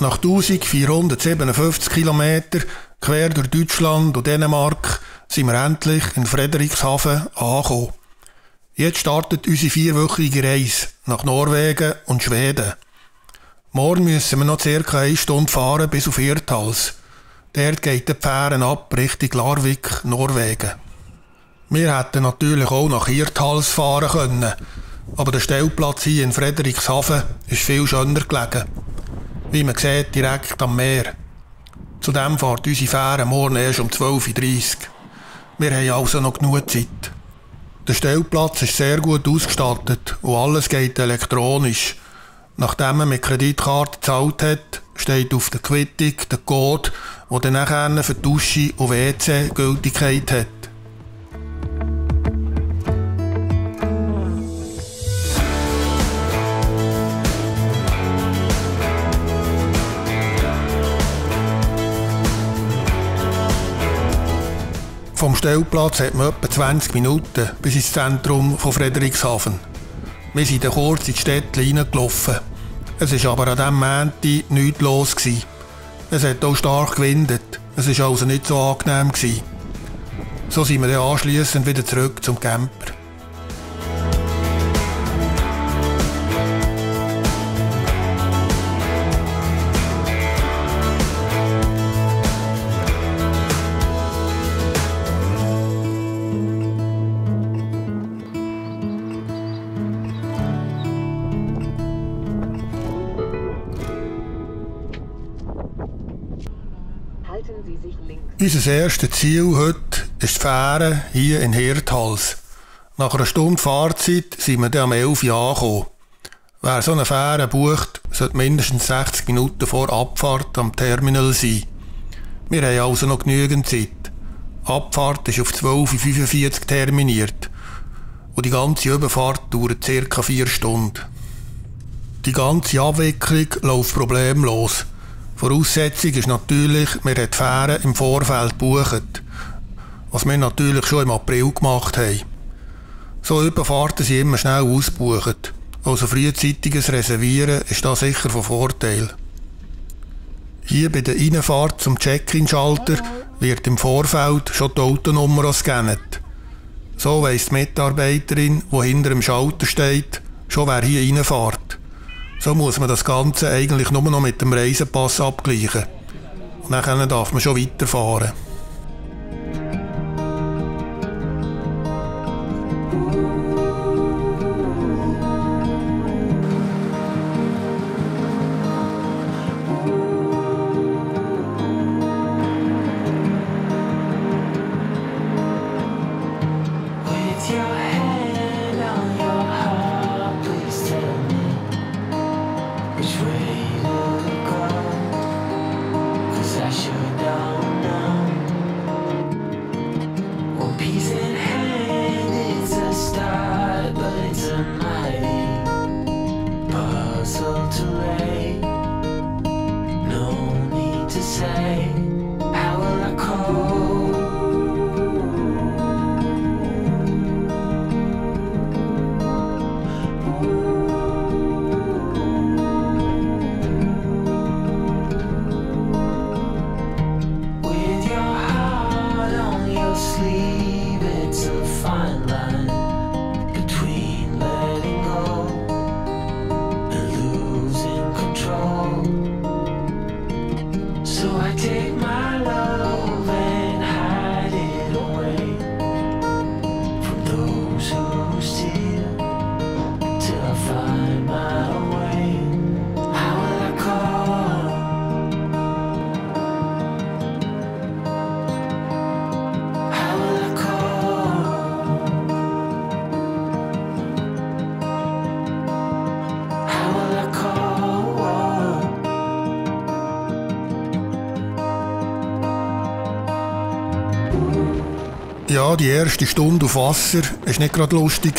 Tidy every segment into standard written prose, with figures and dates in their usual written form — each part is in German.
Nach 1457 Kilometern quer durch Deutschland und Dänemark sind wir endlich in Frederikshavn angekommen. Jetzt startet unsere 4-wöchige Reise nach Norwegen und Schweden. Morgen müssen wir noch ca. 1 Stunde fahren bis auf Hirtshals. Dort geht die Fähre ab Richtung Larvik, Norwegen. Wir hätten natürlich auch nach Hirtshals fahren können, aber der Stellplatz hier in Frederikshavn ist viel schöner gelegen. Wie man sieht, direkt am Meer. Zudem fährt unsere Fähre morgen erst um 12:30 Uhr. Wir haben also noch genug Zeit. Der Stellplatz ist sehr gut ausgestattet und alles geht elektronisch. Nachdem man mit Kreditkarte gezahlt hat, steht auf der Quittung der Code, der dann nachher für Dusche und WC Gültigkeit hat. Vom Stellplatz hat man etwa 20 Minuten bis ins Zentrum von Frederikshavn. Wir sind dann kurz in die Städte reingelaufen. Es war aber an diesem Montag nichts los. Es hat auch stark gewindet. Es war also nicht so angenehm. So sind wir dann anschliessend wieder zurück zum Camper. Unser erstes Ziel heute ist die Fähre hier in Hirtshals. Nach einer Stunde Fahrzeit sind wir dann um 11 Uhr angekommen. Wer so eine Fähre bucht, sollte mindestens 60 Minuten vor Abfahrt am Terminal sein. Wir haben also noch genügend Zeit. Abfahrt ist auf 12:45 Uhr terminiert. Und die ganze Überfahrt dauert ca. 4 Stunden. Die ganze Abwicklung läuft problemlos. Voraussetzung ist natürlich, wir haben die Fähre im Vorfeld gebucht, was wir natürlich schon im April gemacht haben. So Überfahrten sind immer schnell ausgebucht, also frühzeitiges Reservieren ist da sicher von Vorteil. Hier bei der Einfahrt zum Check-in-Schalter wird im Vorfeld schon die Autonummer gescannt. So weiss die Mitarbeiterin, die hinter dem Schalter steht, schon wer hier reinfährt. So muss man das Ganze eigentlich nur noch mit dem Reisepass abgleichen. Und dann darf man schon weiterfahren. Ja, die erste Stunde auf Wasser war nicht gerade lustig.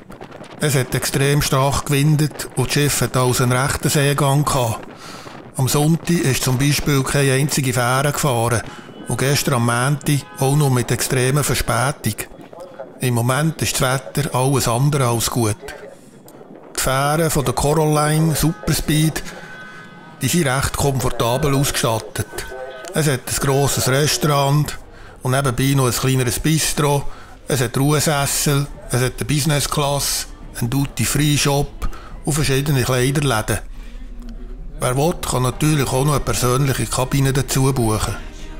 Es hat extrem stark gewindet und das Schiff hatte also einen rechten Seegang gehabt. Am Sonntag ist zum Beispiel keine einzige Fähre gefahren und gestern am Montag auch noch mit extremer Verspätung. Im Moment ist das Wetter alles andere als gut. Die Fähre von der Coral Line Superspeed Die sind recht komfortabel ausgestattet. Es hat ein grosses Restaurant und nebenbei noch ein kleineres Bistro. Es hat Ruhesessel, es hat eine Business Class, einen Duty-Free-Shop und verschiedene Kleiderläden. Wer will, kann natürlich auch noch eine persönliche Kabine dazu buchen.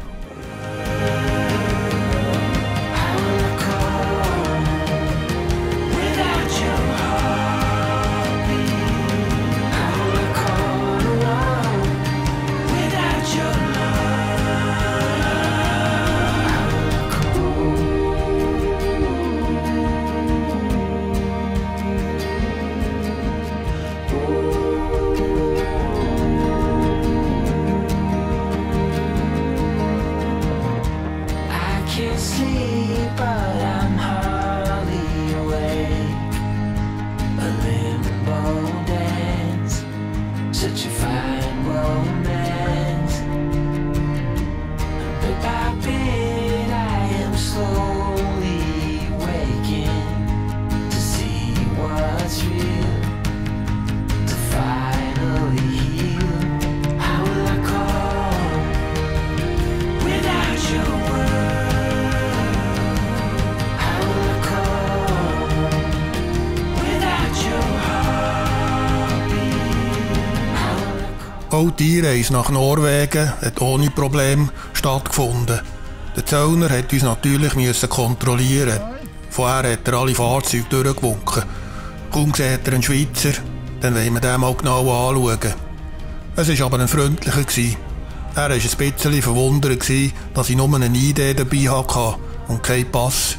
Auch die Reise nach Norwegen hat ohne Problem stattgefunden. Der Zöllner hat uns natürlich kontrollieren. Vorher hat er alle Fahrzeuge durchgewunken. Kaum sieht er einen Schweizer, dann wollen wir den mal genau anschauen. Es war aber ein freundlicher. Er war ein bisschen verwundert, dass ich nur eine ID dabei hatte und keinen Pass.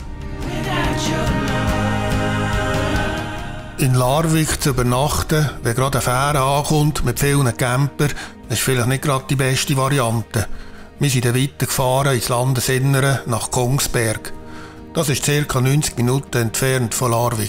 In Larvik zu übernachten, wenn gerade eine Fähre ankommt mit vielen Campern, ist vielleicht nicht gerade die beste Variante. Wir sind dann weitergefahren ins Landesinnere nach Kongsberg. Das ist ca. 90 Minuten entfernt von Larvik.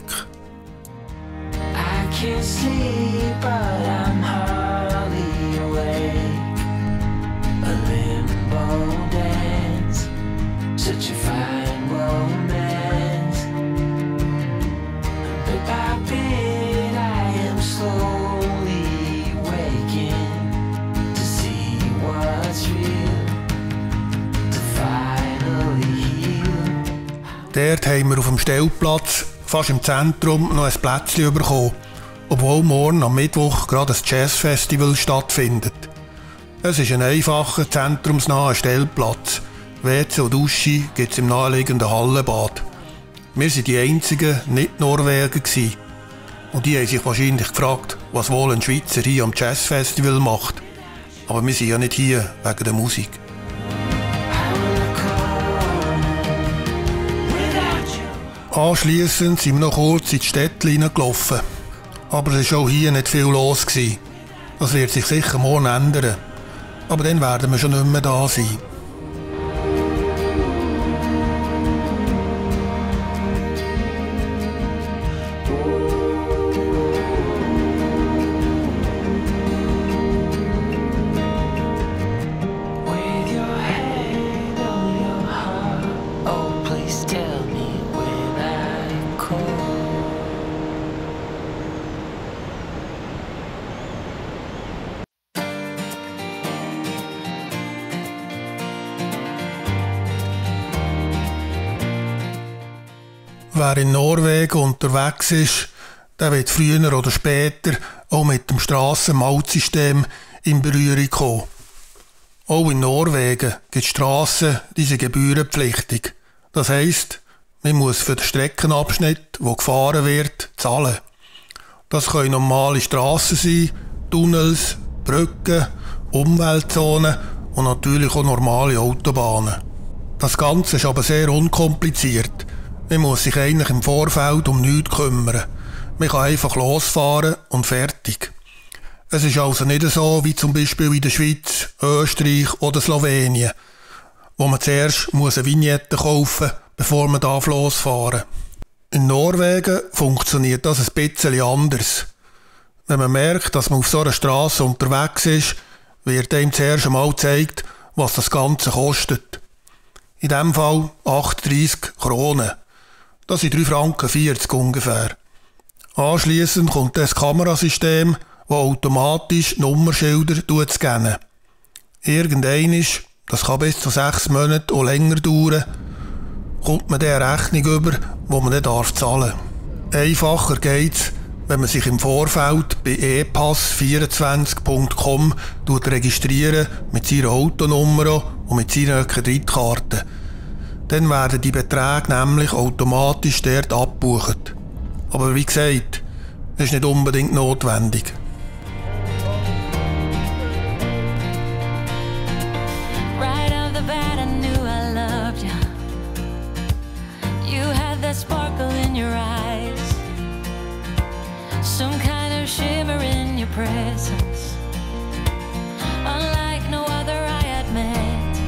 Dort haben wir auf dem Stellplatz, fast im Zentrum, noch ein Plätzchen bekommen, obwohl morgen am Mittwoch gerade ein Jazzfestival stattfindet. Es ist ein einfacher, zentrumsnaher Stellplatz. WC und Dusche gibt es im naheliegenden Hallenbad. Wir waren die einzigen Nicht-Norweger. Und die haben sich wahrscheinlich gefragt, was wohl ein Schweizer hier am Jazzfestival macht. Aber wir sind ja nicht hier wegen der Musik. Anschliessend sind wir noch kurz in die Städte hineingelaufen. Aber es war auch hier nicht viel los. Das wird sich sicher morgen ändern. Aber dann werden wir schon nicht mehr da sein. Wer in Norwegen unterwegs ist, der wird früher oder später auch mit dem Strassenmautsystem in Berührung kommen. Auch in Norwegen gibt es Strassen, die sind gebührenpflichtig. Das heisst, man muss für den Streckenabschnitt, wo gefahren wird, zahlen. Das können normale Strassen sein, Tunnels, Brücken, Umweltzonen und natürlich auch normale Autobahnen. Das Ganze ist aber sehr unkompliziert. Man muss sich eigentlich im Vorfeld um nichts kümmern. Man kann einfach losfahren und fertig. Es ist also nicht so wie zum Beispiel in der Schweiz, Österreich oder Slowenien, wo man zuerst eine Vignette kaufen muss, bevor man losfahren darf. In Norwegen funktioniert das ein bisschen anders. Wenn man merkt, dass man auf so einer Strasse unterwegs ist, wird einem zuerst einmal gezeigt, was das Ganze kostet. In diesem Fall 38 Kronen. Das sind 3,40 Franken ungefähr. Anschliessend kommt das Kamerasystem, die automatisch Nummerschilder scannen. Irgendeinmal, das kann bis zu 6 Monate oder länger dauern, kommt man eine Rechnung über, die man nicht zahlen darf. Einfacher geht's, wenn man sich im Vorfeld bei epass24.com registrieren mit seiner Autonummer und mit seiner Kreditkarte. Dann werden die Beträge nämlich automatisch dort abgebucht. Aber wie gesagt, das ist nicht unbedingt notwendig. Right off the bat, I knew I loved you. You had that sparkle in your eyes, some kind of shimmer in your presence, unlike no other I had met.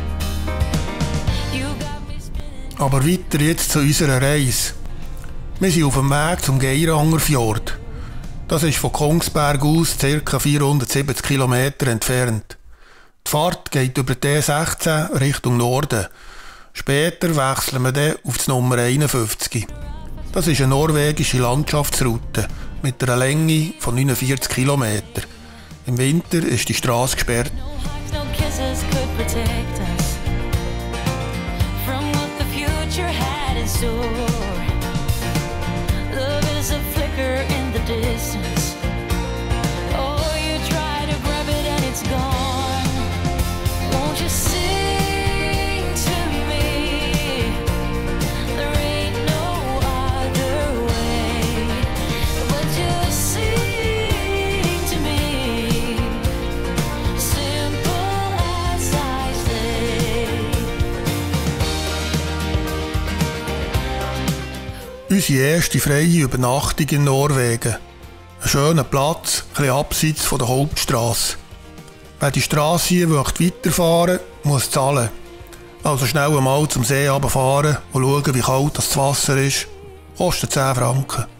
You got me spinning. Aber weiter jetzt zu unserer Reise. Wir sind auf dem Weg zum Geiranger Fjord. Das ist von Kongsberg aus ca. 470 km entfernt. Die Fahrt geht über die E16 Richtung Norden. Später wechseln wir dann auf die Nummer 51. Das ist eine norwegische Landschaftsroute mit einer Länge von 49 km. Im Winter ist die Straße gesperrt. No hugs, no kisses could protect us from what the future had in store. Love is a flicker in the distance. Oh, you try to grab it and it's gone. Won't you sing to me? There ain't no other way but to sing to me. Simple as I say. Unsere erste freie Übernachtung in Norwegen. Ein schöner Platz, ein bisschen abseits von der Hauptstrasse. Wer die Strasse hier weiterfahren will, muss zahlen. Also schnell einmal zum See runterfahren und schauen, wie kalt das Wasser ist. Kostet 10 Franken.